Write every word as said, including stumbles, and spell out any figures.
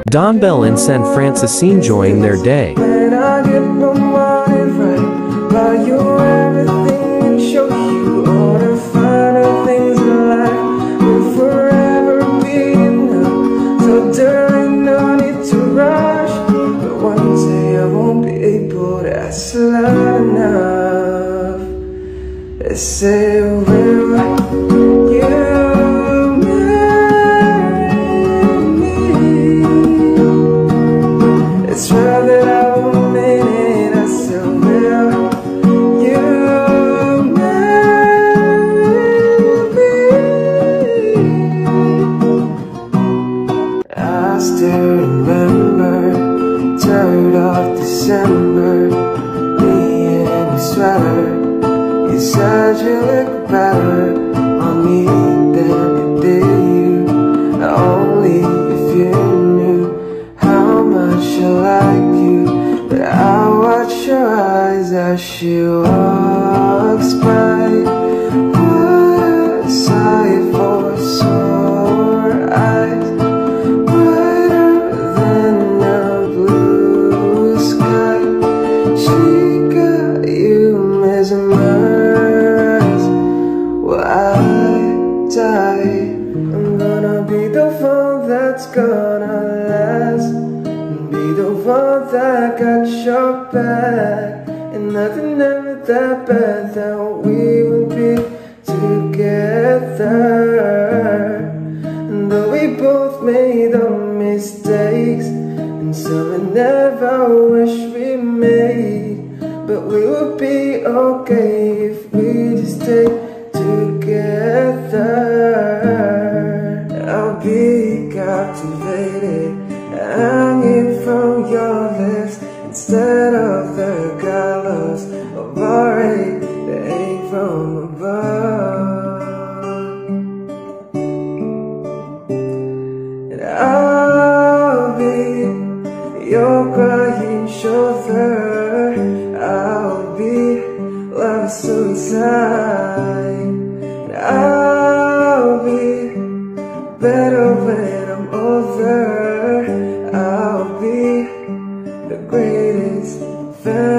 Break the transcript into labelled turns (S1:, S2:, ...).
S1: Don, Belle and San Francisco enjoying their day.
S2: When I get my mind right, buy you everything and show you all the finer things in life. We'll forever be enough, so darling, no need to rush. But one day I won't be able to ask loud enough. They say, will you marry me? It's right that I won't mean it. I said, will you marry me? I still remember third of December, me in a sweater. You said you look better on me than it did you. Only if you knew how much I like you. But I watch your eyes as she walks by. What a sight for sore eyes, brighter than a blue sky. She got you mesmerized. I'm gonna be the one that's gonna last, and be the one that got your back. And nothing ever that bad that we would be together. And though we both made the mistakes, and some we never wish we made, but we would be okay if we just stay together. I'll be captivated, hanging from your lips instead of the gallows of our hate that ain't from above. And I'll be your crying shoulder. I'll be love suicide. I'll be better when I'm older. I'll be the greatest fan.